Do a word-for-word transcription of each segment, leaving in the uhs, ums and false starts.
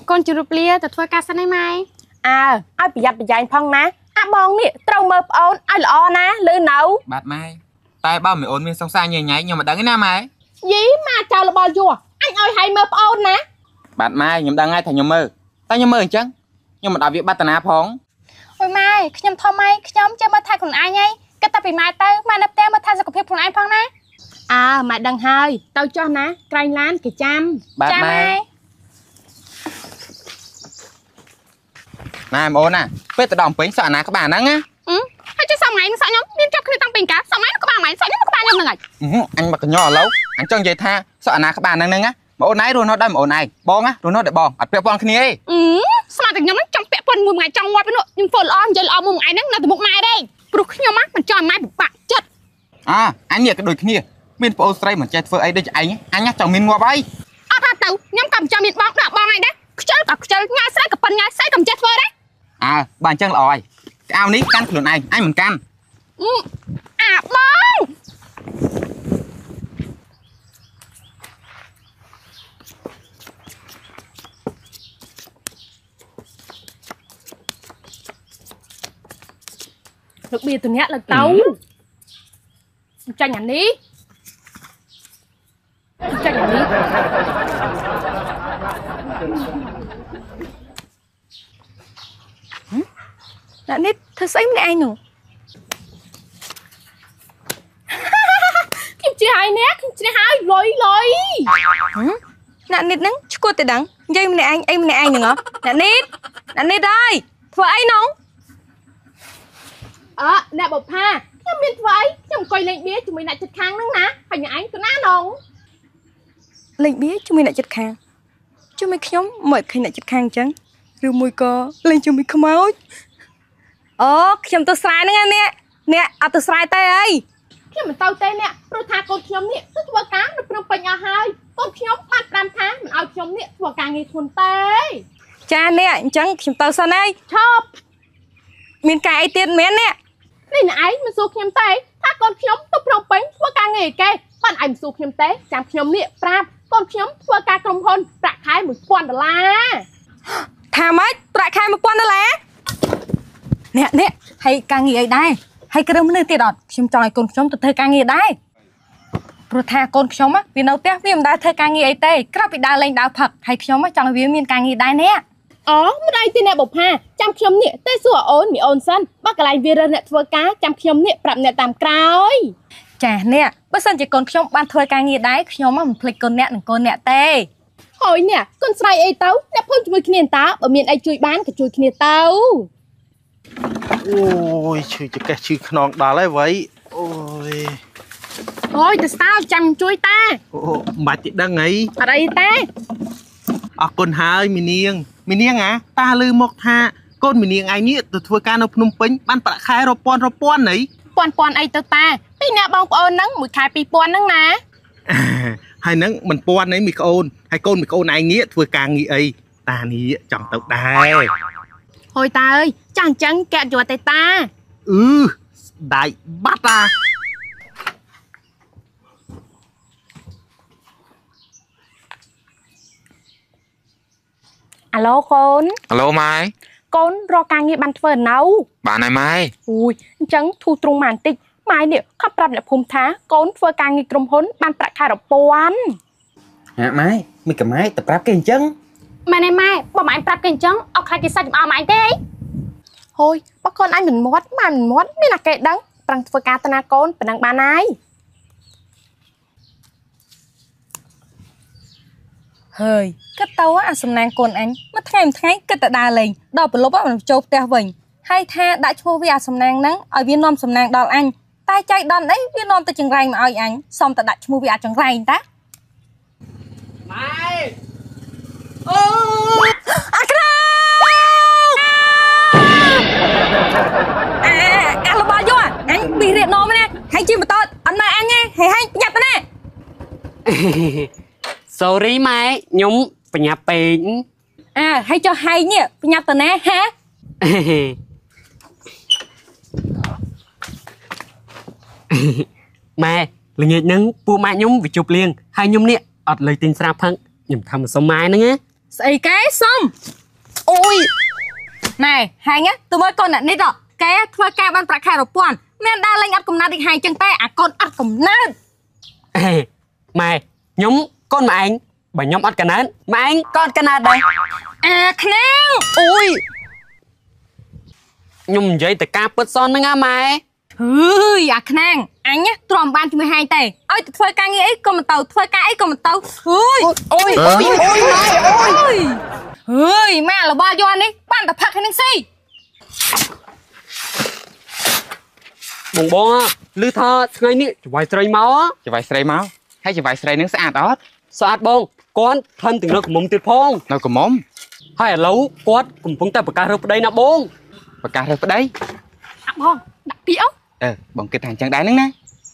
con chụp được lia từ thôi ca sân này mai à ai bị giặt bị giặt phong ná à bong nè trâu mơ ôn ai lọ ná lư nấu bát mai tay bao mày ôn miên song xa nhảy nhảy nhưng mà đắng cái nam mày dí mà chào là bò chùa anh ơi hay mơ ôn ná bát mai nhầm đang ngay thành nhầm mơ tay nhầm mơ chứ nhưng mà đạo việc bát tana phong ôi mai nhầm thò mai nhầm chơi mơ thay còn ai nhây cái ta bị mai tay mai nấp té mơ thay sao có phép còn ai phong ná à mà đằng hai tao cho ná cay lan cái chăm bát mai này ôn à biết tự động pính sợ ná các bạn đó nhá ừ hay chứ sao mày nó sợ nhóm nên cho khi tăng pính cả sao mày nó có bạn mày sợ nhóm nó có bạn nhầm này ừ, anh mặc nhỏ lâu anh cho vậy tha sợ ná các bạn đang nâng á mà ôn này rồi nó đây mà ôn này bong á rồi nó để bong ở phía bong kia đi ừ sao mà nhóm nó trong pẹ phân mùi ngày trong ngoài bên nội nhưng phở on giờ là mùi ngày nó là từ một mai đây bực nhau mắt mình cho mai bị bạc chất à anh nhớ cái đôi kia miền phố Australia mà chơi phở ấy đây anh anh nhắc chồng miền ngoa bay à ta tàu nhóm cầm cho miền bong đạp bong này đấy chơi cả chơi ngay sai cả phần ngay sai cầm chết phở đấy à bàn chân lòi cái ao ní cănខ្លួនanh anh mình căn ừ à bong được bia từ nhát là tấu cho nhà ní cho nhà ní đã nít thật xấu này anh nữa kim chi hai nét kim chi hai lôi lôi nè nít nắng cô tự đắng dây này anh em này anh nữa nè nít nè nít ơi vợ ấy nóng ờ nè bột ha em biết vậy chồng coi lên bía chúng mình lại chật khang nắng ná phải nhà anh cứ ná nóng lên bía chúng mình lại chật khang chúng mình nhóm mời khi lại chật khang chăng rồi mùi co lên chúng mình không máu ồ chồng tôi sai nữa nè nè à tôi sai tay ơi khi mà tao tên nè rồi thà con nhóm nè tức vợ cá nó không phải nhà hai con nhóm bắt làm tháng mình ao nhóm nè vợ cá nghề thuần tê cha nè chẳng chồng tôi sao này chop miền cài tiền mến nè này là ấy mà số nhóm tê thà con nhóm tôi không bánh vợ cá nghề kê bạn ảnh số nhóm tê chẳng nhóm nè pram con nhóm vợ cá cầm hôn bạc hai một quan đô la thà mấy bạc hai một quan đô la nè nè hay ca nghề ấy đây hay cái đông nơi tiền đọt chim tròi con nhóm từ thời ca nghề đây rồi thà con nhóm á vì nấu tiếc vì mình đã thời ca nghề ấy tê các bị đa lên đào thật hay nhóm á trong vì miền ca nghề đây nè ờ mới đây tên nè bộc ha chăm nhóm nè tê sủa ôn mi ôn sân bác lại vì rơi nè thưa cá chăm nhóm nè bạc nè tạm cào chà nè bớt sân chỉ con nhóm ban thời ca nghề đấy nhóm á mình phịch con nè con nè tê hồi nè con sai ấy tấu nè phun chui kia táo ở miền ấy chui bán cái chui kia táo ôi chui cho cái chui non đá lấy vậy ôi ôi từ sao chăm chui ta ô mà chị đang ấy ở đây ta à con hai mình niêng mình niêng à ta lư một ha con mình niêng ai nhỉ từ thua ca nó phun pin ban bạc khai rồi pon rồi pon này pon pon ấy từ ta bây nè bông ôn nắng mùi khai pi pon nắng nè hai nắng mình pon ấy mình ôn hai con mình ôn ai nhỉ thua ca nghĩ ấy ta nhỉ chọn tộc đài hồi ta ơi chẳng chẳng kẹt chuột tay ta ừ đại bắt à alo con alo mai con ro ca nghe ban phở nấu bạn này mai ui chẳng thu trung màn tịch mai nè khắp rập lại phum thá con phở ca nghe trong hốn ban bạc khai độc pon hả mai mi cầm máy tập rap cái chân mai này mai bỏ máy bạc cái chân ở khai cái sao chụp ao máy thế thôi bác con anh mình mót mà mình mót mới là cái đắng bằng phở ca tana con bằng đằng bàn ai hơi cái tàu á sầm nang con anh mất thay thay cái tạ đà lên đào bờ lốp á mình chụp teo vịnh hay tha đã chua với sầm nang nắng ở viên nom sầm nang đào anh tay chạy đòn đấy viên nom từ chừng rai mà ơi anh xong tạ đã chua với chừng rai ta mày à cái à à là bao nhiêu à anh bị riệt nom nè hay chi mà to anh mà anh nghe hay hay nhập nè sorry mai nhúng phải nhập bệnh à hay cho hay nhỉ nhập từ nè ha mai là nghề nắng bu mai nhúng bị chụp liền hai nhúng nè ọt lời tin sao phăng nhầm thầm sống mai nữa nghe Sấy cái xong. Ôi. Này, hai nhá, tôi mới con nè nít rồi. Cái thuê ca ban bạc khai rồi bọn. Mẹ đa lên ắt cùng nát đi hai chân tay à con ắt cùng nát. Ê, mày, nhóm con mà anh, bà nhóm ắt cả nát. Mà anh, con cả nát đây. À, khả năng. Ôi. Nhung dây từ ca bớt son nữa ngá mày. Ừ, dạ khả năng. Anh nhá, tôi làm ban cho mười hai tề. Ôi, thuê ca nghe ấy, còn một tàu, thuê ca ấy, còn một tàu. Ôi, ôi, ôi, ôi, ôi, ôi. Ôi, mẹ là ba do anh ấy, bạn tập phạt hay năng si. Bông bông á, lưu thơ, ngay nị, chú vài sợi máu á. Chỉ vài sợi máu. Hay chỉ vài sợi nướng sạch đó. Sao bông, con thân từng nó của mông tiệt phong. Nó của mông. Hay là lâu, con cùng phong tay bà ca rớp ở đây nè bông. Bà ca rớp ở đây. À bông, đặt biểu. Ờ, bông kịch hàng chân đáy nướng nè.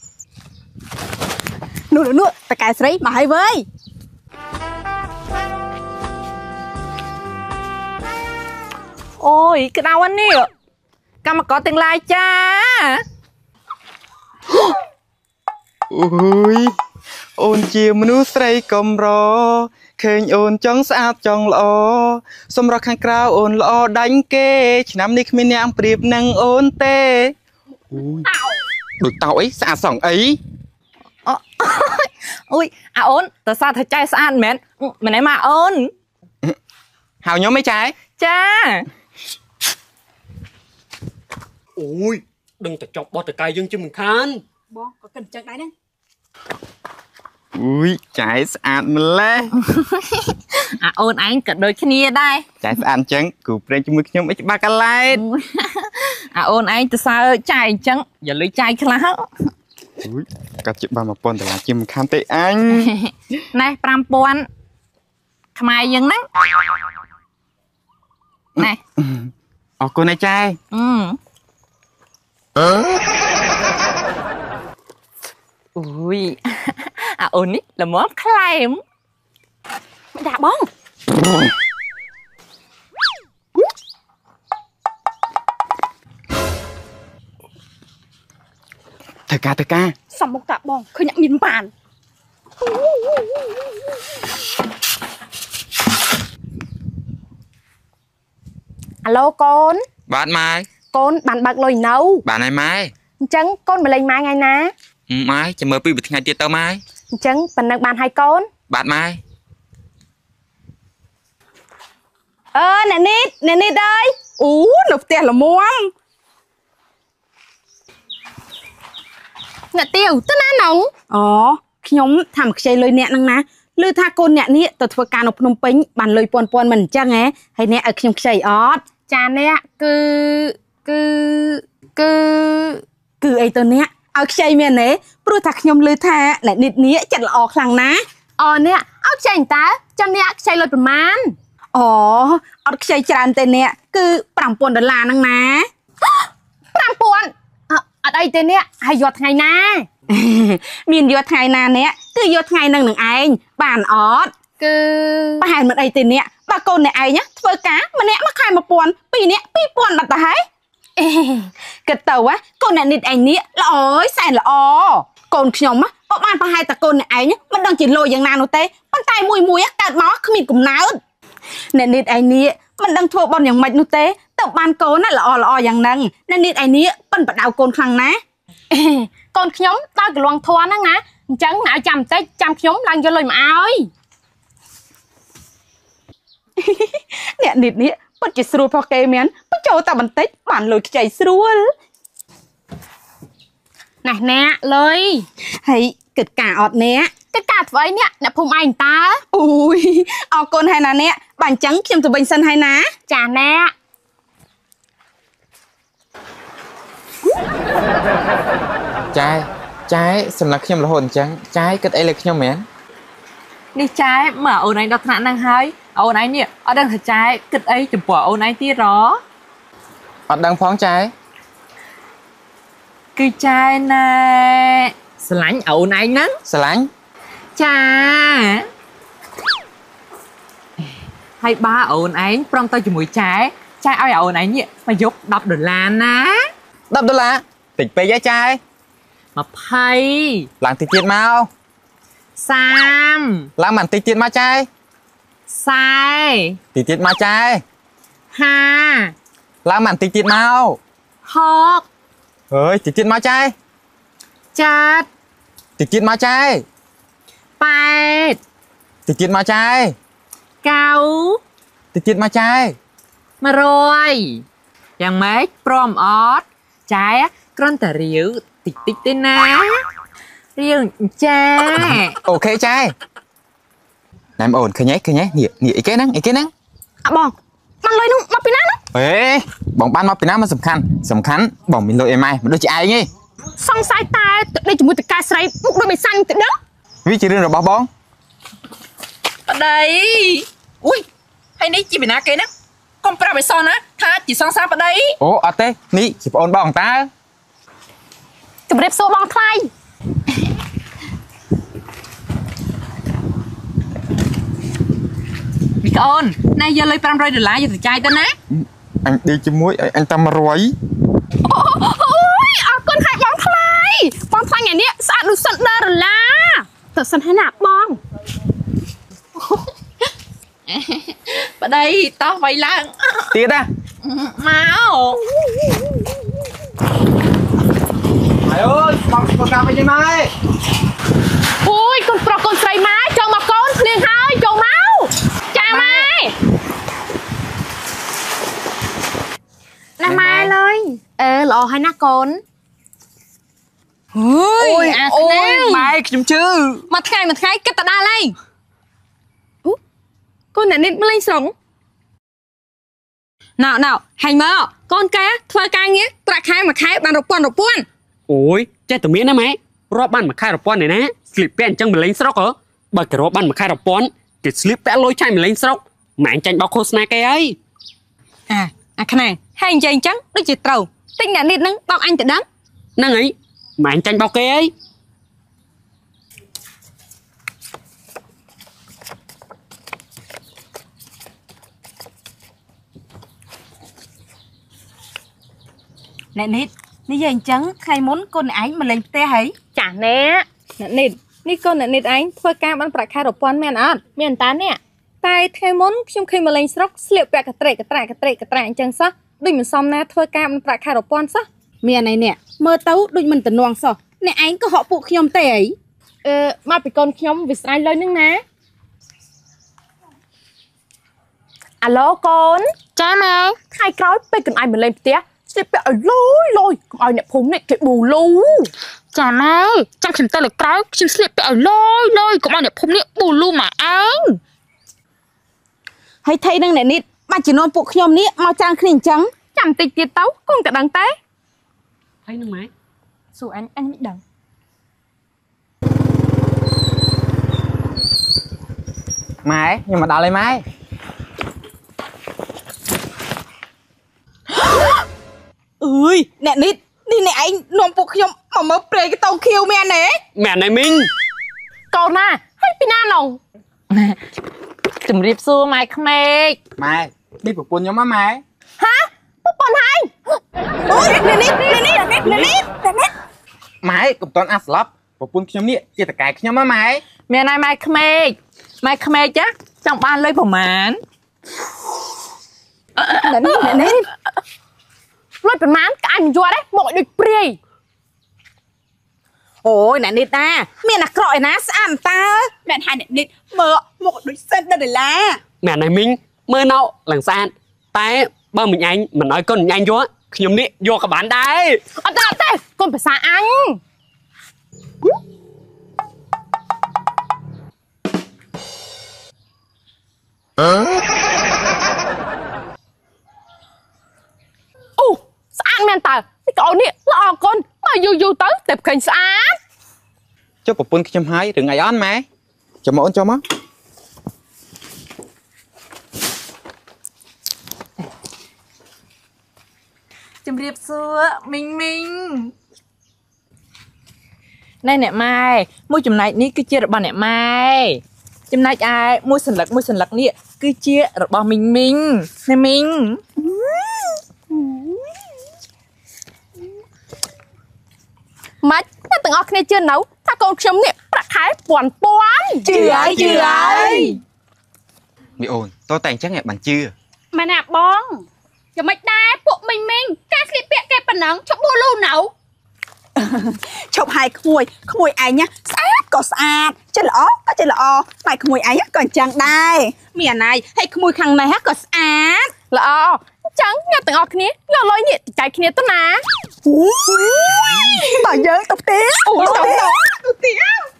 Nữa nữa nữa, ta cái sấy mà hay với. Ôi, cái đau anh nè. Cả mà có tương lai cha. Ôi, ôn chia manu srei cầm rò. Khênh ôn chong sạp chong lọ. Xông rò khang krao ôn lọ đánh kê. Chỉ nắm nít mình nhang priệp nâng ôn tê. Ôi, được tao ấy, xa sỏng ấy. Ôi, à ôn, tại sao thật trai xa mến. Mình ấy mà ôn. Hào nhóm mấy trái. Cha. Ôi, đừng ta chọc bó ta cài dân cho mình khán. Bố, có cần chân đáy đấy. Ui, trái sạch mình lê. À ôn anh cất đôi kia đây. Trái sạch chân, cụ prênh cho mực nhóm ít ba ca lại. À ôn anh tại sao trai chân. Giờ lấy trai khá lắm. Ui, các chị ba mà bọn ta là chìm khám tệ anh. Này, pram bọn. Khám ai dân nắng. Này. Ồ, cô này trai. Ừ. Ui. À ôn ý là món claim. Mày đã bông. Thơ ca, thơ ca. Xong một tạ bông, khơi nhận miên bàn. Alo con. Bạn Mai. Con bạn bạc lồi nấu. Bạn này Mai. Chẳng con mà lên mai ngày nè. Ừ, Mai, chờ mơ bì bịch ngày tiết tao Mai. Chẳng bạn đang bàn hai con. Bạn Mai. Ơ nè nít, nè nít ơi. Ú, nộp tiền là muông. Nè tiêu, tức ná nóng. อ๋อ ខ្ញុំថាមកខ្ចីលុយអ្នកហ្នឹងណាឮថាកូនអ្នកនេះទៅធ្វើការនៅភ្នំពេញបានលុយពាន់ពាន់មិនអញ្ចឹងហ៎ហើយអ្នកឲ្យខ្ញុំខ្ចីអត់ Chà nè, cứ... cứ... cứ... គឺអីទៅអ្នកឲ្យខ្ចីមែនទេព្រោះថាខ្ញុំឮថាអ្នកនេះនេះចិត្តល្អខ្លាំងណាស់ Ờ nè, ốc chanh ta, cho nè chanh lột bầm man. អូអត់ខ្ចីច្រើនទេអ្នកគឺប្រាំពាន់ដុល្លារហ្នឹងណា Pram buồn. Ờ, ở đây tên nè, hay giọt ngày na. មានយកថ្ងៃណាអ្នកគឺយកថ្ងៃហ្នឹងនឹងឯងបានអត់ Cứ... ប្រហែលមិនអីទេអ្នកបើកូនអ្នកឯងធ្វើការម្នាក់មួយខែមួយពាន់ពីរនាក់ពីរពាន់បាត់ទៅហើយ Ê, គិតទៅកូនអ្នកនេះឯងនេះល្អអើយសែនល្អកូនខ្ញុំក៏បានប្រហែលតែកូនអ្នកឯងមិនដឹងជាលុយយ៉ាងណានោះទេប៉ុន្តែមួយមួយកើតមកគ្មានកំណើតអ្នកនេះឯងនេះមិនដឹងធ្វើបន់យ៉ាងម៉េចនោះទេទៅបានកូនល្អល្អយ៉ាងហ្នឹងអ្នកនេះឯងនេះប៉ិនបដៅកូនខ្លាំងណាស់ ê, con nhóm tao cái loang thua nó ngá. Chẳng nào chăm tết chăm nhóm đang cho lời mà ơi. អ្នកនេះនេះពិតជាស្រួលផុសគេមែនបញ្ចូលតែបន្តិចបានលុយខ្ចីស្រួល Nè nè, lời. ហើយគិតការអត់អ្នក Cái cà với nè, nè phùng anh ta. អូយអរគុណហើយណាអ្នកបើអញ្ចឹងខ្ញុំទៅវិញសិនហើយណា Chà nè. Trai, trai, xem là khi mà hồn trắng. Trai, kết ấy là khi mến. Đi trái mà ôn anh đọc nạn năng hay ôn anh nè ở đang thật trái kịch ấy chụp bỏ ôn anh tí đó Ở đang phóng trai. Cứ trái này Sẽ lánh ôn anh nắng Sẽ lánh. Chà Hay ba ôn anh Prong tao chùm mùi trái Trái ơi ôn anh nè Mà giúp đọc đồn là ná Đập đó là tịch bê giá trai. Mà phay Làng tịch tiết mau. Sam Làng màn tịch tiết mau trai. sai tí tiết mau trai ha làm màn tí tiết mau hok ơi tí tiết mau trai chát tí tiết mau trai pet tí tiết mau trai cao tí tiết mau trai มารวยយ៉ាងម៉េចព្រមអត់ចាយគ្រាន់តែរាវតិចតិចទេណារាវចា ok trai này mà ổn khơi nhé khơi nhé nhỉ nhỉ cái nắng cái nắng អាបងបានលុយនោះមកពីណានោះ ê bóng ban mauពីណាមកសំខាន់សំខាន់បងមានលុយអីម៉ែមកដូចជាឯងឯងសង្ស័យតែទឹកដីជាមួយតកាស្រីមុខដូចមិនសាញ់ទៅដឹងវាជារឿងរបស់បងប្តីอุ้ยហើយនេះជាពីណាគេណាកុំប្រាប់ឲ្យសោះណាថាជាសង្សារប្តីអូអត់ទេនេះជាប្អូនបងតើជម្រាបសួរបងថ្លៃមីកូនណែយកលុយfive hundredដុល្លារយកទៅចាយទៅណាអញដេកជាមួយអញតាមរយអូយអរគុណហើយបងថ្លៃបងថ្លៃថ្ងៃនេះស្អាតដូចសិនដុល្លារទៅសិនហើយណាបងប្តីតោះវាយឡើងទៀតណាមកម៉ែអើយបងស្គាល់កាប់វិញម៉ែអូយកូនប្រុសកូនស្រីម៉ែចូលមកកូនភ្លៀងហើយចូលមកចាម៉ែណាម៉ែលុយអឺល្អហើយណាកូនអូយអាខ្លាំងម៉ែខ្ញុំជឿមួយថ្ងៃមួយថ្ងៃគិតតែដល់ហើយកូនអ្នកនេះមកលេងស្រុងណៅណៅហាញ់មើលកូនកែធ្វើការងារប្រាក់ខែមួយខែបានរាប់ពាន់រាប់ពាន់អូយចេះតែមានណាម៉ែរាប់បានមួយខែរាប់ពាន់ឯណាស្លៀកពាក់អញ្ចឹងមិនលេងស្រុកហ៎បើគេរាប់បានមួយខែរាប់ពាន់គេស្លៀកពាក់លុយចាញ់មិនលេងស្រុកម៉ែចាញ់បោកឃោសនាគេហើយអាអាខ្លាំងហើយនិយាយអញ្ចឹងដូចជាត្រូវទិញអ្នកនេះនឹងបោកអញទៅដឹងហ្នឹងហើយម៉ែចាញ់បោកគេហើយអ្នកនេះនិយាយអញ្ចឹងថ្ងៃមុនកូនឯងមកលេងផ្ទះហើយចាណែអ្នកនេះនេះកូនអ្នកនេះឯងធ្វើការបានប្រាក់ខែរាប់ពាន់មែនអត់មានតានេះតែថ្ងៃមុនខ្ញុំឃើញមកលេងស្រុកស្លៀកពាក់កត្រេកកត្រែកកត្រេកកត្រែអញ្ចឹងសោះដូចមិនសមណាធ្វើការបានប្រាក់ខែរាប់ពាន់សោះមានអីនេះមើលទៅដូចមិនតំណងសោះអ្នកឯងក៏ហក់ពួកខ្ញុំទេអីអឺមកពីកូនខ្ញុំវាស្រ័យលុយនឹងណាអាឡូកូនចាម៉ែថ្ងៃក្រោយពេលកូនឯងមកលេងផ្ទះស្លៀកពាក់ឲ្យលុយលុយកុំឲ្យអ្នកភូមិនេះគេប៊ូលូចាម៉ែចាំខ្ញុំទៅលើក្រោយខ្ញុំស្លៀកពាក់ឲ្យលុយលុយកុំឲ្យអ្នកភូមិនេះប៊ូលូមកឯងហើយថៃនឹងអ្នកនេះបាច់ជំនុំពួកខ្ញុំនេះមកចាំងគ្នាអញ្ចឹងចាំតិចទៀតទៅគង់តែដឹងតែហើយនឹងម៉ែសួរអញអញមិនដឹងម៉ែខ្ញុំមកដល់ហើយម៉ែអើយអ្នកនេះនេះអ្នកឯងនាំពួកខ្ញុំមកមើលព្រៃកតោខៀវមែនទេមែនហើយមីងកូនណាហើយពីណាណងជំរាបសួរម៉ែក្មេកម៉ែនេះប្រពន្ធខ្ញុំហ៎ម៉ែហាប្រពន្ធហើយអូយអ្នកនេះអ្នកនេះអ្នកនេះអ្នកនេះអ្នកនេះម៉ែកុំតន់អាស្លាប់ប្រពន្ធខ្ញុំនេះជាតកែខ្ញុំហ៎ម៉ែមានហើយម៉ែក្មេកម៉ែក្មេកចាចង់បានលុយប្រមាណអ្នកនេះអ្នកនេះលុយប្រមាណក្អាញមិនយល់ទេមកឲ្យដូចព្រាយអូយអ្នកនេះតាមានអាក្រក់ឯណាស្អាតតើមែនហើយអ្នកនេះមើលមកដូចសិនដុល្លារមែនហើយមីងមើលណៅឡើងស្អាតតែបើមិញអញមិនឲ្យកូនអញយកខ្ញុំនេះយកក៏បានដែរអត់ទេកូនភាសាអញអូស្អាតមែនតើនេះកូននេះល្អកូនបើយូរយូរទៅតែឃើញស្អាតចុះប្រពន្ធខ្ញុំហើយរឿងអីអន់ម៉ែចាំមកអូនចូលមកជំរាបសួរមីងមីងណែអ្នកម៉ែមួយចំណែកនេះគឺជារបស់អ្នកម៉ែចំណែកឯមួយសន្លឹកមួយសន្លឹកនេះគឺជារបស់មីងមីងណែមីងម៉េចតែទាំងអស់គ្នាជឿនៅថាកូនខ្ញុំនេះប្រាក់ខែពាន់ពាន់ជឿហើយជឿហើយណ mi ồn tôi tàn chắc nghe bạn chưa ម៉ែណាបងយ៉ាងម៉េចដែរពួកមីងមីងការស្លៀកពាក់គេប៉ុណ្ណឹងឈប់បួលូណៅឈប់ហើយក្មួយក្មួយឯងណាស្អាតក៏ស្អាតចិត្តល្អក៏ចិត្តល្អស្បែកក្មួយឯងក៏អញ្ចឹងដែរមានណាយហើយក្មួយខាងនេះក៏ស្អាតល្អអញ្ចឹងអ្នកទាំងអស់គ្នាយកលុយនេះចែកគ្នាទៅណាតើយើងទៅទៀតអូទៅទៅទៀត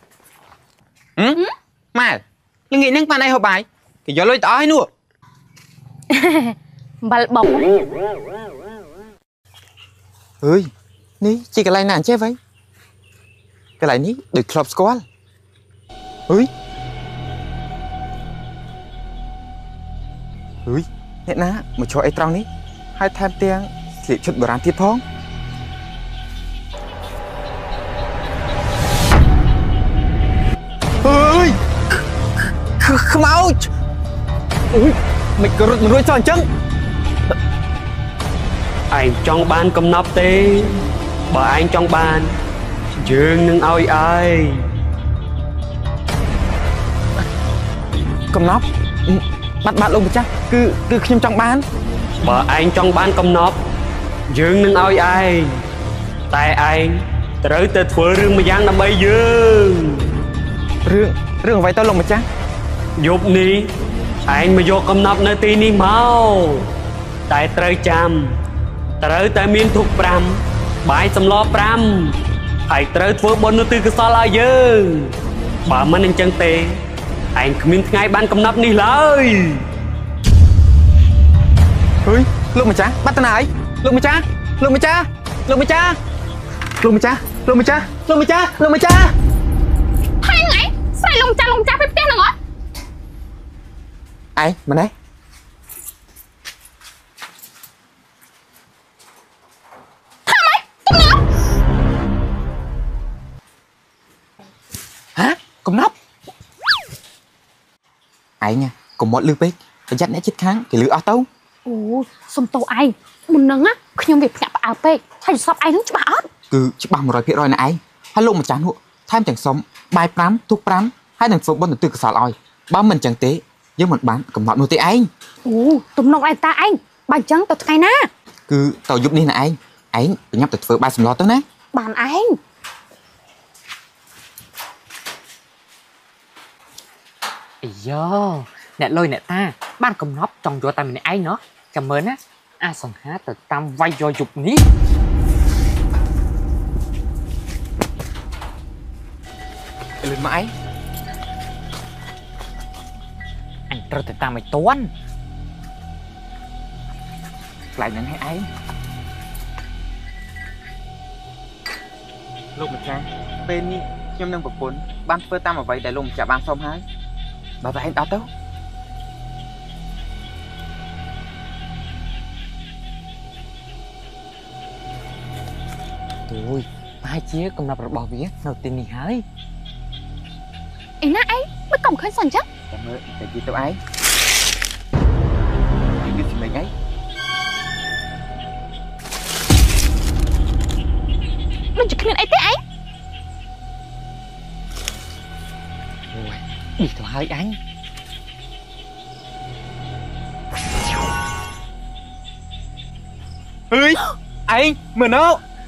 ម៉ែលងាយនឹងប៉ានអីហូបបាយគេយកលុយទៅអស់ហើយនោះបាល់បងអើយនេះជាកន្លែងណាអញ្ចេះវ៉ៃកន្លែងនេះដូចក្លឹបស្គាល់អើយអើយអ្នកណាមកឈរអីត្រង់នេះហើយថែមទាំងស្លៀកឈុតបុរាណទៀតផងអើយខ្មោចអើយមិនក៏រត់មិនរួចចោលអញ្ចឹងឯងចង់បានកំណប់ទេបើឯងចង់បានយើងនឹងឲ្យឯងកំណប់បាត់បាត់លោកម្ចាស់គឺគឺខ្ញុំចង់បានបើឯងចង់បានកំណប់យើងនឹងឲ្យឯងតែឯងត្រូវតែធ្វើរឿងមួយយ៉ាងដើម្បីយើងរឿងរឿងអ្វីទៅលោកម្ចាស់យប់នេះឯងមកយកកំណប់នៅទីនេះមកតែត្រូវចាំត្រូវតែមានធុកប្រាំបាយសម្លប្រាំហើយត្រូវធ្វើបុណ្យនៅទីកសលឲ្យយើងបើមិនអញ្ចឹងទេឯងគ្មានថ្ងៃបានកំណប់នេះឡើយเฮ้ยលោកម្ចាស់បាត់ទៅណាហើយលោកម្ចាស់លោកម្ចាស់លោកម្ចាស់លោកម្ចាស់លោកម្ចាស់លោកម្ចាស់លោកម្ចាស់ហើយហ្នឹងឯងស្រីលំចាស់លំចាស់ពីផ្ទះហ្នឹងអត់ឯងម៉ណែហ៎កំណប់ឯងកុំមកលឺពេកប្រយ័ត្នអ្នកជិតខាងគេលឺអស់ទៅអូសុំទោសឯងមុនហ្នឹងខ្ញុំវាភ្ញាក់ផ្អើលពេកហើយសពឯងហ្នឹងច្បាស់អត់គឺច្បាស់ một trăm phần trăm ណាឯងហើយលោកម្ចាស់នោះថែមទាំងសុំបាយប្រាំទុកប្រាំហើយនឹងធ្វើបុណ្យទៅកសលឲ្យបើមិនអញ្ចឹងទេយើងមិនបានកំណត់នោះទេឯងអូទំនងឯតាឯងបើអញ្ចឹងទៅថ្ងៃណាគឺទៅយប់នេះណាឯងឯងប្រញាប់ទៅធ្វើបាយសម្លទៅណាបានឯងអីយ៉អ្នកលុយអ្នកតាបានកំណប់ចង់យកតែម្នាក់ឯងណោះចាំមើលណាអាសង្ហាទៅតាមវាយយកយប់នេះលឿនមកឯងអញត្រូវទៅតាមឲ្យតាន់ខ្លាចហ្នឹងឯងលោកម្ចាស់ពេលនេះខ្ញុំនឹងប្រពន្ធបានធ្វើតាមអ្វីដែលលោកម្ចាស់បានសុំហើយបើតែឯងដល់ទៅអូយប្រហែលជាកំណប់របស់វានៅទីនេះហើយឯណាឯងមិនកំឃើញសោះអញ្ចឹងតែមើលតែនិយាយទៅឯងនិយាយសម្លេងអីដូចជាគ្មានអីទេឯងអូយនេះទៅហើយអញเฮ้ยឯងមើលណោ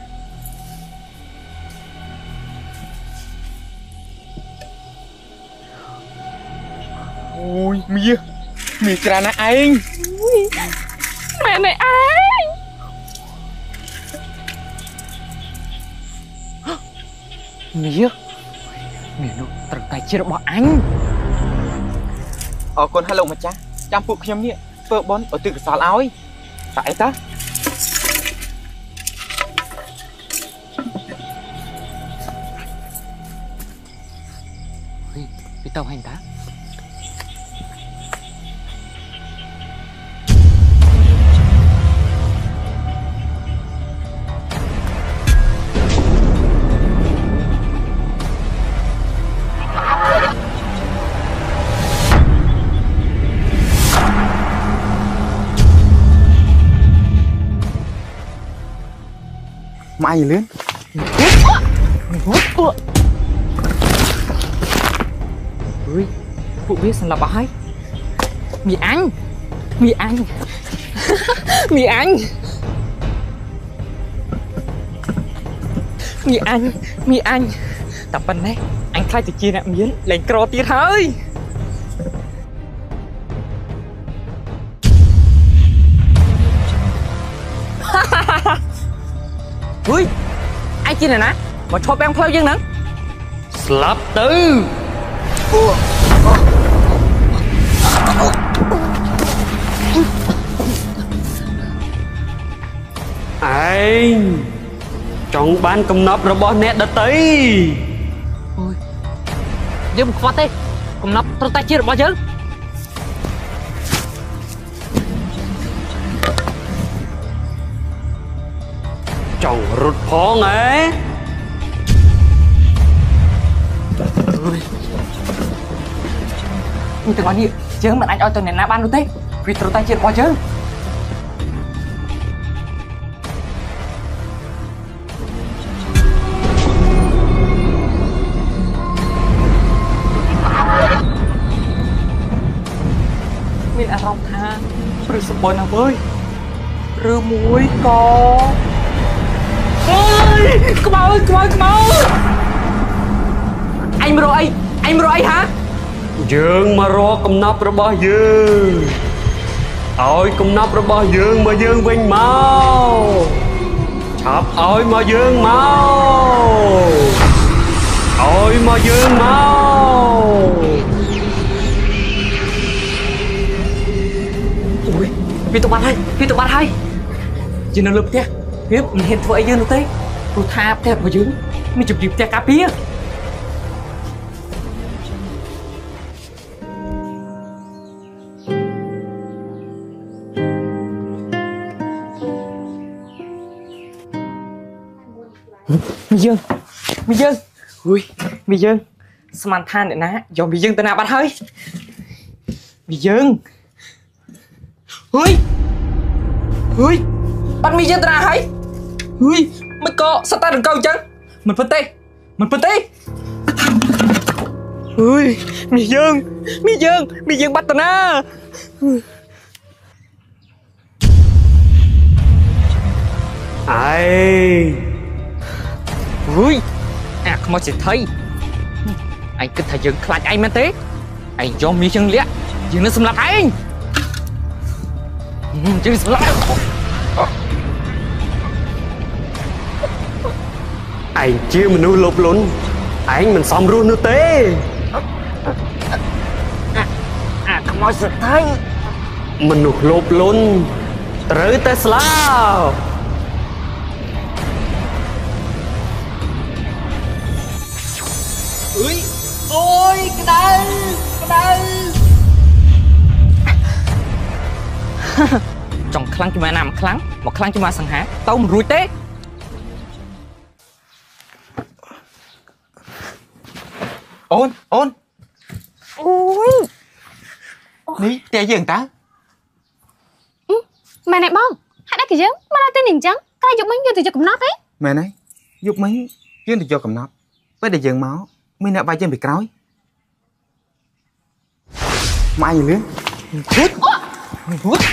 អូយមាសមាសច្រើនណាស់ឯងម៉ែណែឯងមាសមាសនោះត្រូវតែជារបស់អញអរគុណហើយលោកម្ចាស់ចាំពួកខ្ញុំនេះធ្វើបុណ្យឧទ្ទិសកុសលឲ្យតែអីតាពីទៅហើយតាមកឯងលឿនអើយពួកវាសម្លាប់អស់ហើយមីអញមីអញមីអញមីអញមីអញតែប៉ុណ្ណេះអញខ្លាចទៅជាអ្នកមានលែងក្រទៀតហើយហ៊ុយអញជាអ្នកណាមកឈប់បែងផ្លូវយើងហ្នឹងស្លាប់ទៅឯងចង់បានកំណប់របស់អ្នកដតីអូយយើងមិនខ្វត់ទេកំណប់ត្រូវតែជារបស់យើងចង់រត់ផងហ៎នេះទាំងអស់នេះយើងមិនអាចឲ្យទៅអ្នកណាបាននោះទេវាត្រូវតែជារបស់យើងមានអារម្មណ៍ថាព្រឹកសម្បូរណាស់វើយឬមួយក៏អើយក្បោយក្បោយក្បោយអញមករកអីអញមករកអីហាយើងមករកកំណប់របស់យើងឲ្យកំណប់របស់យើងមកយើងវិញមកឆាប់ឲ្យមកយើងមកឲ្យមកយើងមកអូយវាទៅបាត់ហើយវាទៅបាត់ហើយយើងនៅលើផ្ទះវាមិនហ៊ានធ្វើអីយើងនោះទេព្រោះថាផ្ទះរបស់យើងមានជំរាបផ្ទះការពារមីយើងមីយើងអុយមីយើងស្មានថាអ្នកណាយកមីយើងទៅណាបាត់ហើយមីយើងអុយអុយបាត់មីយើងទៅណាហើយអុយមិនក៏សត្វតែរង្កោអញ្ចឹងមិនពិតទេមិនពិតទេអុយមីយើងមីយើងមីយើងបាត់ទៅណាអេអុយអាខ្មោចសិទ្ធិអញគិតថាយើងខ្លាចឯងមែនទេឯងយកមីយើងលាក់យើងនឹងសម្លាប់ឯងយើងសម្លាប់ឯងឯងជាមនុស្សលោភលន់ឯងមិនសមរស់នោះទេអាខ្មោចសិទ្ធិមនុស្សលោភលន់ត្រូវតែស្លាប់អុយអូយក្តៅក្តៅចង់ខ្លាំងជាមួយណាមកខ្លាំងមកខ្លាំងជាមួយសង្ហាទៅមិនរួចទេអូនអូនអូយនេះផ្ទះយើងតើម៉ែណែបងហេតុអីគេយើងមកដល់ទីនេះអញ្ចឹងតែយកមិញយកទៅយកកំណត់ទេមែនហើយយកមិញយើងទៅយកកំណត់ពេលដែលយើងមកមានអ្នកបាយយើងពីក្រោយមកអញលឿនហូតហូត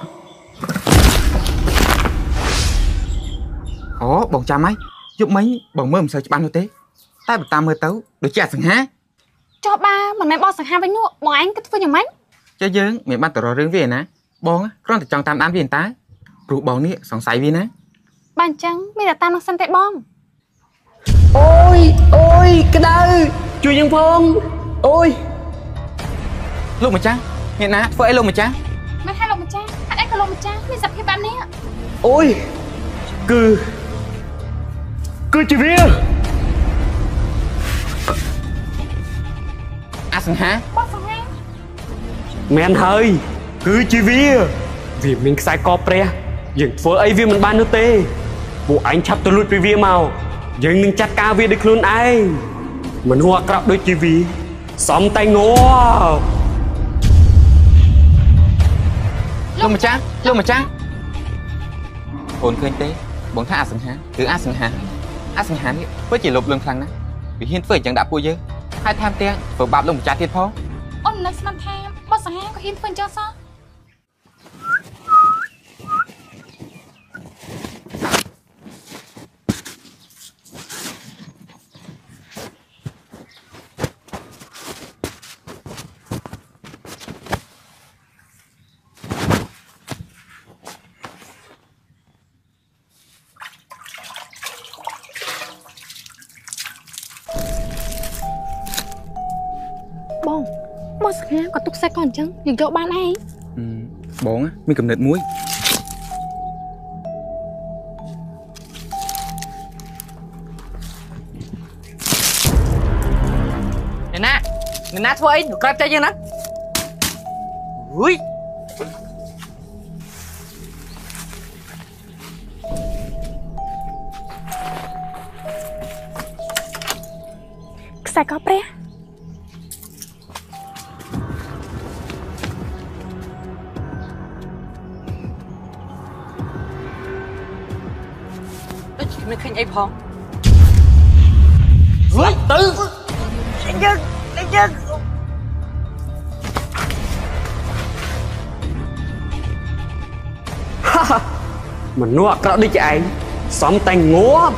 អូបងចាំហើយយកមិញបងមើលមិនសូវច្បាស់នោះទេតែបើតាមមើលទៅដូចជាអសង្ហាចុះបាមិនមែនបងសង្ហាវិញនោះបងឯងគិតធ្វើយ៉ាងម៉េចចុះយើងមិនបានទៅរករឿងវាណាបងគ្រាន់តែចង់តាមដានវាតើព្រោះបងនេះសង្ស័យវាណាបានអញ្ចឹងមានតែតាមនោះសិនទេបងអូយអូយក្តៅជួយយើងផងអូយលោកម្ចាស់អ្នកណាធ្វើអីលោកម្ចាស់មិនថាលោកម្ចាស់ហេតុអីក៏លោកម្ចាស់មានសភាពបែបនេះអូយគឺគឺជាវាអសង្ហាបងសង្ហាមែនហើយគឺជាវាវាមានខ្សែកព្រះយើងធ្វើអីវាមិនបាននោះទេពួកឯងឆាប់ទៅលួចពីវាមកយើងនឹងចាត់ការវាដោយខ្លួនឯងមនុស្សអាក្រក់ដូចជាវាសំតែងងលោកម្ចាស់លោកម្ចាស់អូនឃើញទេបងថាអសង្ហាគឺអសង្ហាអសង្ហានេះពិតជាលោភលន់ខ្លាំងណាស់វាហ៊ានធ្វើអញ្ចឹងដាក់ពួកយើងហើយថែមទាំងធ្វើបាបលោកម្ចាស់ទៀតផងអូននឹកស្មានថាបើសង្ហាក៏ហ៊ានធ្វើអញ្ចឹងសោះបងមកសង្ហាក៏ទុកខ្សែកអញ្ចឹងយើងយកបានឯងបងមានកំណត់មួយអ្នកណាអ្នកណាធ្វើអីក្រាបចេះយ៉ាងណាហ៊ុយខ្សែកព្រះមិនឃើញអីផងស្លាប់ទៅយើងយើងមនុស្សអាក្រក់ដូចឯងសំតែងាប់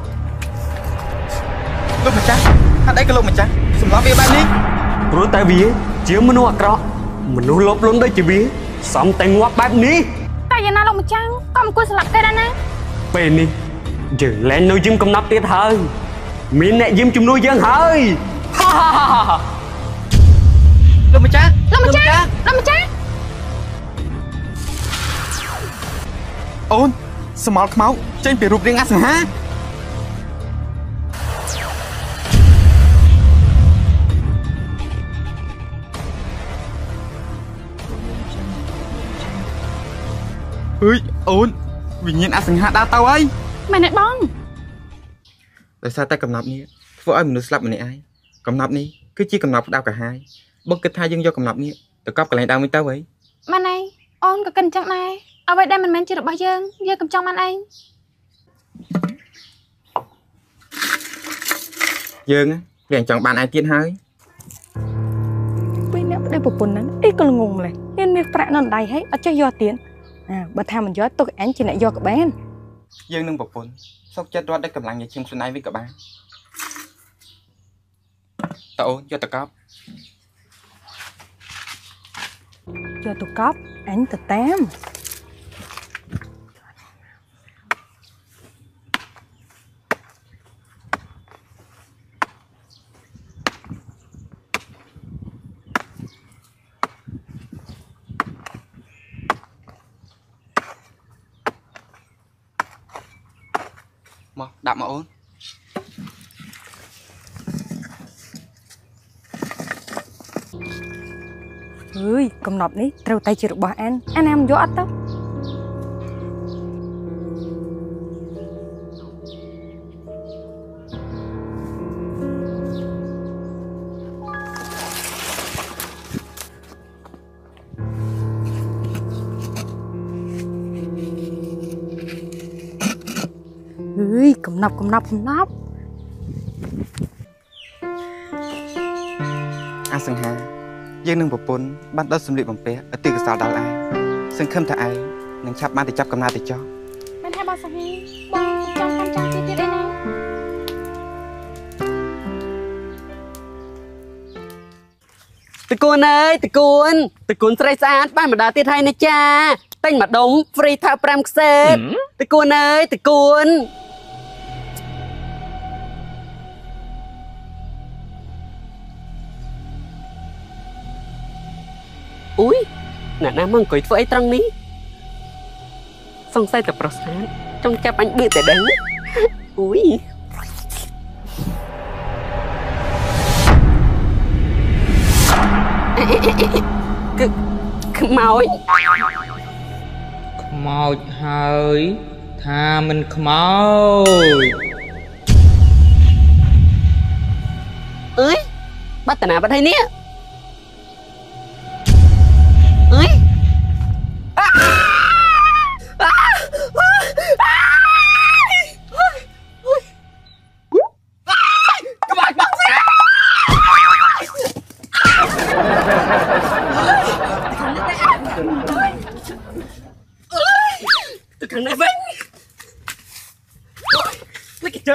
លោកម្ចាស់ហេតុអីក៏លោកម្ចាស់សម្រាប់វាបែបនេះព្រោះតែវាជាមនុស្សអាក្រក់មនុស្សលោភលន់ដូចជាវាសំតែងាប់បែបនេះតែយ៉ាងណាលោកម្ចាស់ក៏មិនគួរស្លាប់ទេដែរណាពេលនេះយើងលែងនៅយឹមកំណាប់ទៀតហើយមានអ្នកយឹមជំនួយយើងហើយហាហាហាហាលោកម្ចាស់លោកម្ចាស់លោកម្ចាស់អូនស្មោលខ្មៅចេញពីរូបរាងអសង្ហាអើយអូនវិញ្ញាណអសង្ហាដើរទៅហើយមែនទេបងដោយសារតែកំណាប់នេះធ្វើឲ្យមនុស្សស្លាប់ម្នាក់ឯងកំណាប់នេះគឺជាកំណាប់ផ្ដៅកាហាយបងគិតថាយើងយកកំណាប់នេះទៅកប់កន្លែងដើមវិញទៅហីម៉ែណៃអូនក៏គិតអញ្ចឹងដែរអ្វីដែលមិនមែនជារបស់យើងយើងកំចង់បានឯងយើងវាចង់បានឯងទៀតហើយពេលអ្នកប្តីប្រពន្ធហ្នឹងអីក៏ល្ងងម្លេះមានមាសប្រាក់នៅដៃហើយអត់ចេះយកទៀតអាបើថាមិនយកទុកអញជាអ្នកយកក៏បានយើងនឹងប្រពន្ធសុកចិត្តរត់ដល់កម្លាំងញឈឹមខ្លួនឯងវិញក៏បានតើអូនយកទៅកប់យកទៅកប់អញទៅតាមមកដាក់មកអូនអើយកំណប់នេះត្រូវតែជារបស់អានអានណាមិនយកអត់ទៅ អើយកំណាប់កំណាប់កំណាប់អសង្ហាយើងនឹងប្រពន្ធបានដុតសម្លៀកបំពាក់ឧទ្ទិសកុសលដល់ឯងសង្ឃឹមថាឯងនឹងឆាប់បានទៅចាប់កំណើតទៅចោះមែនថាបងសាហាបងចង់កាន់ចាំទៀតទៀតឯណាតកូនអើយតកូនតកូនស្រីស្អាតបានម្ដងទៀតហើយណាចាទិញម្ដុំ free ថើប្រាំខ្សែតកូនអើយតកូនអ៊ុយអ្នកណាមកអង្គុយធ្វើអីត្រង់នេះសង្ស័យតែប្រុសស្អាតចង់ចាប់អញបៀតតែដឹងអ៊ុយគឺខ្មោចខ្មោចហើយថាមិនខ្មោចអើយបាត់តាណាបាត់ហើយនេះអើយក្បាច់បាក់ស្អាខាងនេះវិញលេចជើ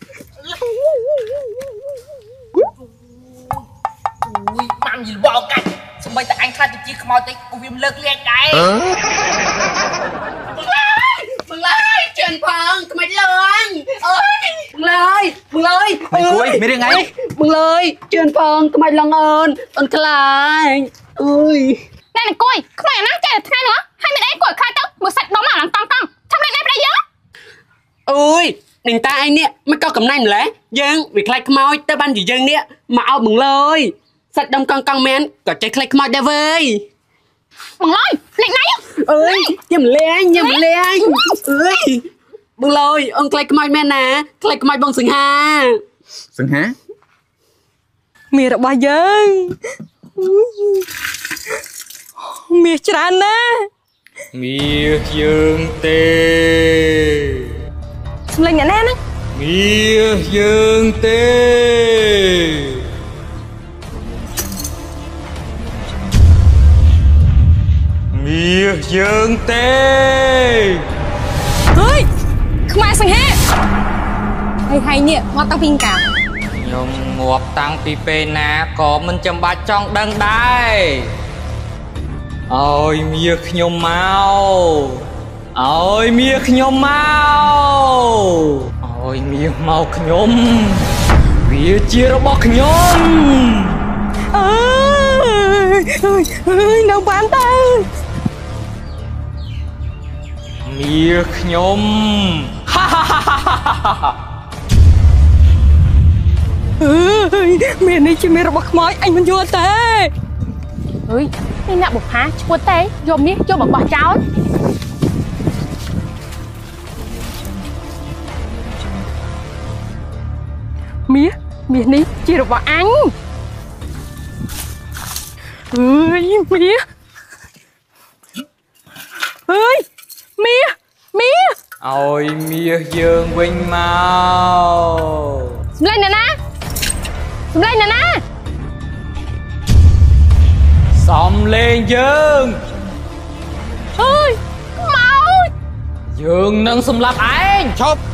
អូយម៉ាំយីវ៉ោកាច់សម្បីតែអញខ្លាចទៅជាខ្មោចតិចក៏វាមិនលើកលែងដែរมึงเลยเชิญพังทำไมเลยเอ้ยมึงเลยมึงเลยไม่คุยไม่ได้ไงมึงเลยเชิญพังทำไมลังเอิญตอนคลายเอ้ยนั่นกุยขนาดนั้นเจ๊ทำไมเนาะให้มันไอ้กดคลายตั้งมือสัตว์น้องหมาหลังตังตังทำอะไรได้ไปเยอะเอ้ยหนึ่งตาไอ้เนี่ยไม่ก็กับนายเหรอยังวิคลายขโมยแต่บ้านอยู่ยังเนี่ยมาเอามึงเลยสัตว์ดำกังกังแมนก็ใจคลายขโมยได้เว้ยมึงเลยเล็กไหนเอ้ยอย่ามาเลี้ยงอย่ามาเลี้ยงเอ้ยมึงเลยองใครขโมยแม่นะใครขโมยบงสิงหาสิงหามีระบายยังมีจานนะมียังเตสำเร็จอย่างแน่นะมียังเตมียังเตเฮ้ยขมาสังเฮให้ให้เนี่ยงอตั้งพิงกายมงวบตั้งปีเปนาก็มันจำบัดจ้องดังได้โอ้ยเมียขยมเมาโอ้ยเมียขยมเมาโอ้ยเมียเมาขยมเมียเจียระบอกขยมเอ้ยเฮ้ยเฮ้ยน้องบ้านตาเมียขยมฮ่าฮ่าฮ่าฮ่าฮ่าเฮ้ยเมียนี่จะมีระบบขโมยไอ้มันยัวเต้เฮ้ยนี่น่ะบอกฮะชัวเต้ยมนี่ยมบอกบอกเจ้าเมียเมียนี่จะระบบอันเฮ้ยเมียเฮ้ยเมียเมียโอ้ยเมียเยิงวิ่งเมาสำเร็จนะนะสำเร็จนะนะสำเร็จเยิงเฮ้ยเมาเยิงนั่งสำหรับไอ้ชบ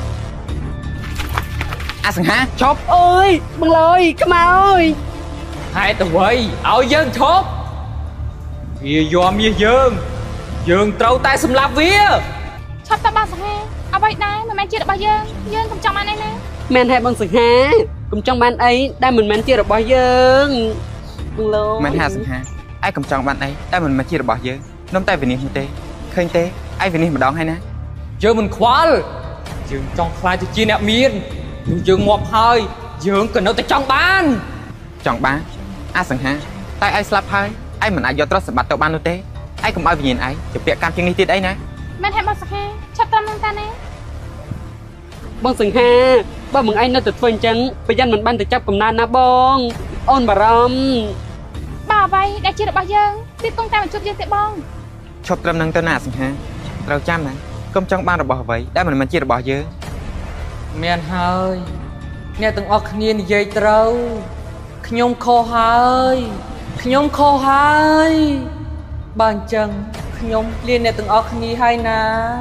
อาสังหาชบเอ้ยมึงเลยขโมยให้ตัวไว้เอาเยิงชบเมียยอมเมียเยิงเยิงเต้าตายสำหรับเวียชอบตาบ้าสังเฮเอาไปได้มันแม่เจี๊ยบบ้าเยิงเยิงกับจังมันไอ้นะแมนให้บังสังหากุมจังบ้านấyได้เหมือนแมนเจี๊ยบบ้าเยิงมึงเลยแมนหาสังหาไอ้กุมจังบ้านấyได้เหมือนแมนเจี๊ยบบ้าเยิงน้ำแต่วันนี้มันเตะเคยเตะไอ้วันนี้มาดองให้นะเยิงมันคว้าเยิงจ้องคลายตัวจีเนี่ยมีนเยิงงอบหายเยิงก็เอาแต่จ้องบ้านจ้องบ้านไอ้สังหาใต้ไอ้สลับหายไอ้เหมือนไอ้ยอดรัศบัตรตัวบ้านนู่นเตะไอ้กุมไอ้วันนี้ไอ้จะเปียกการเพียงนี้ติดไอ้นะแม่แทบบังสังเฮชอบตามน้ำตาเนี่ยบังสังหาบ้ามึงไอ้น่าจะฟื้นจังไปยันมันบ้านแต่จับกำนันนะบองอ้อนบารมบ่าไปได้เจี๊ยบบ้าเยิงติดตรงตามันชุบเยิงเตะบองชอบตามนังตัวหน้าสังหาเราจำนะกุมจังบ้านเราบอกไว้ได้เหมือนแมนเจี๊ยบบ้าเยิงเมียนเฮยเนี่ยต้องออกเนียนใหญ่เต้าขยมคอหายขยมคอหายบางจังขยมเรียนเนี่ยต้องออกนี้ให้นะ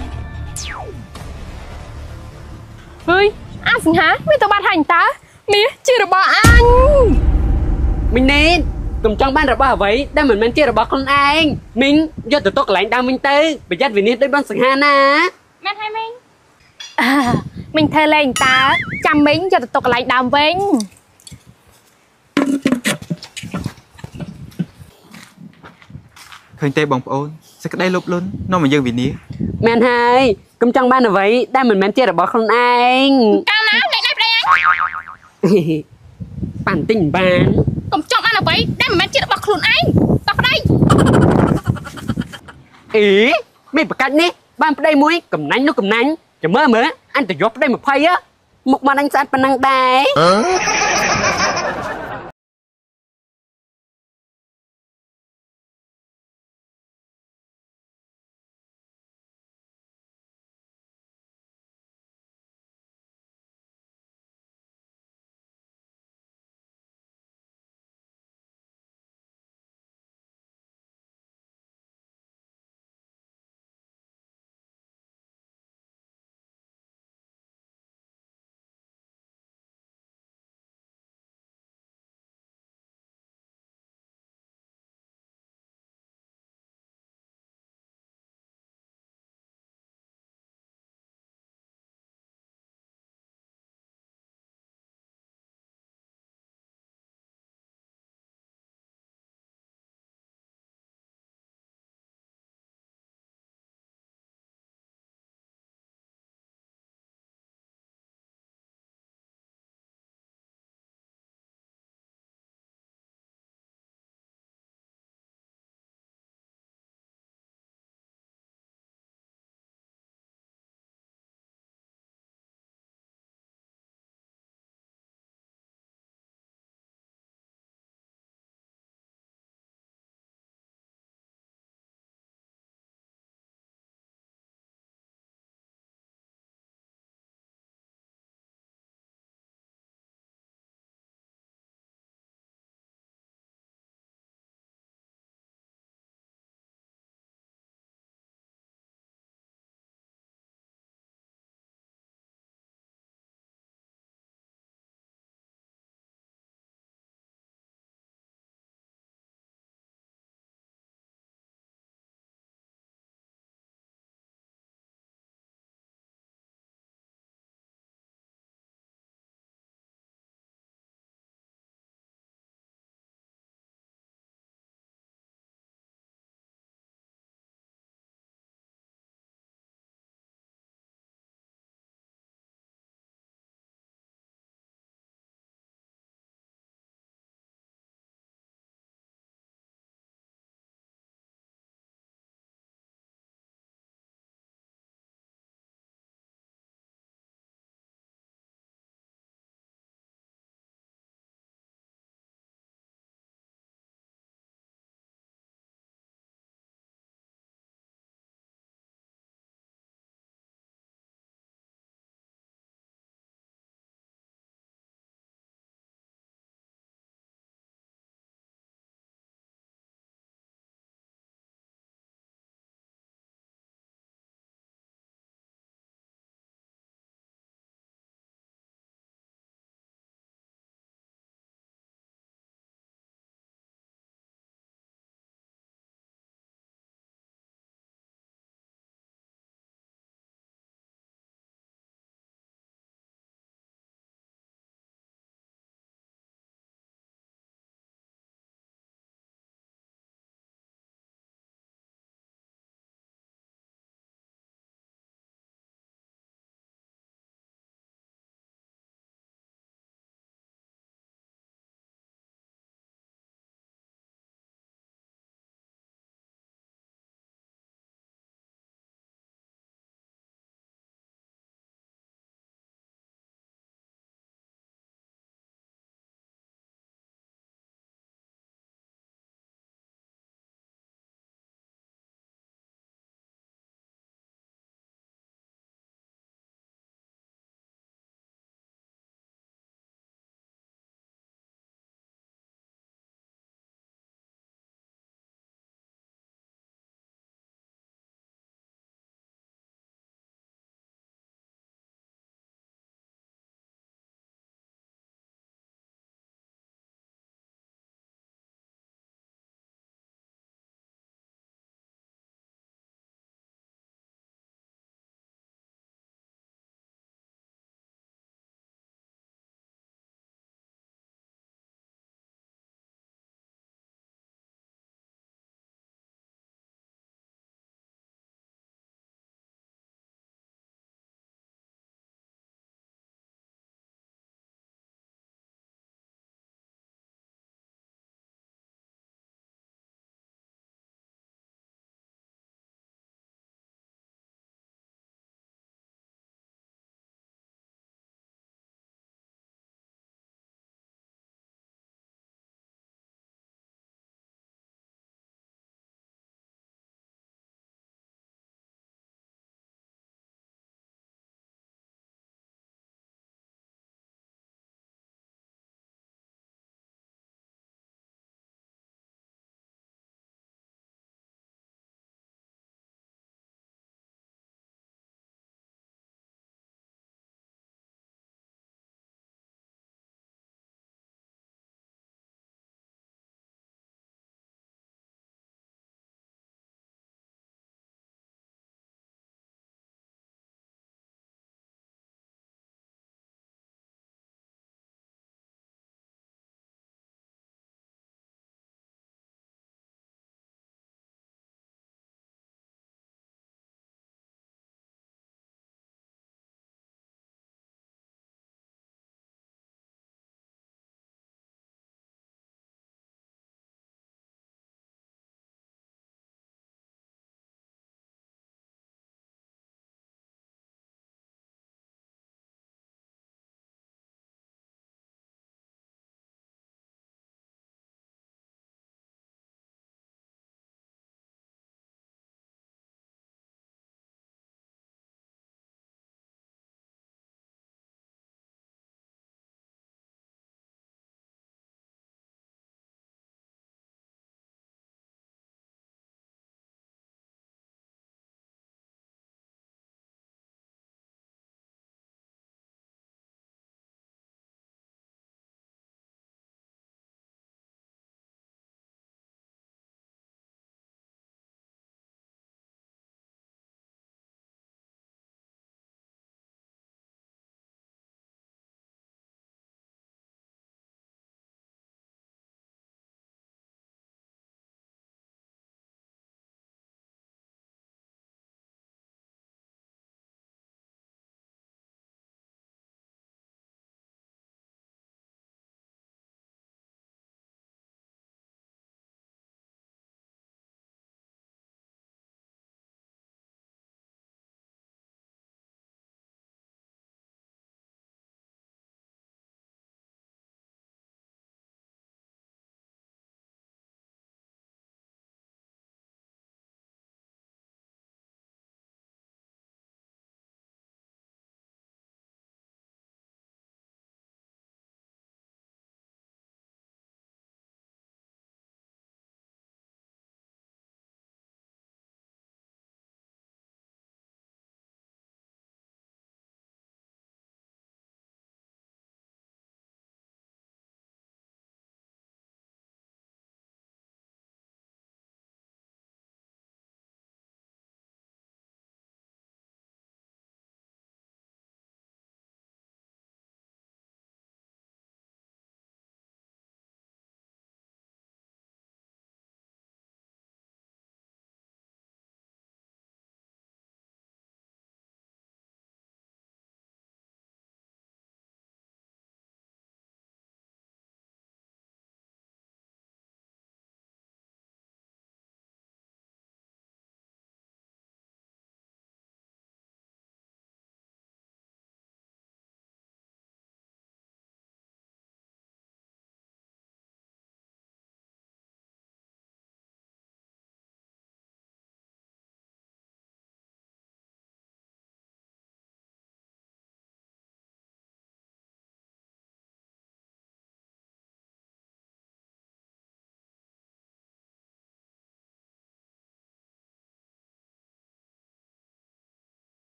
เฮ้ยอาสิงหาไม่ต้องบ้านหันตาเมียจีระบาอันมินเนนกุมจังบ้านระบาไว้ได้เหมือนแมนเจี๊ยบระบาคนเองมิงยอดตัวโตกหลังดาวมิงเต้ไปยัดวินิจได้บ้านสังหานะแม่ให้มิงมิงเธอเล่นตาจำมิงยอดตัวโตกหลังดาวเว้งเคยเตะบอลโอนสักได้ลบล้นน้องมาเยิงวินิแมนให้กุมจังบ้านเอาไว้ได้เหมือนแมนเจี๊ยบระบาคนเองก้าวน้ำได้ได้ไปยังปั่นติ่งบ้านกุมจังบ้านเอาไว้ได้เหมือนแมนเจี๊ยบระบาคนเองต่อไปเอ๋ไม่ประกันนี่บ้านไปได้มวยกับนั้นนู้กับนั้นจะเมื่อเมื่ออันจะยกได้มาไพ่อะมุกมาดังจัดปนังได้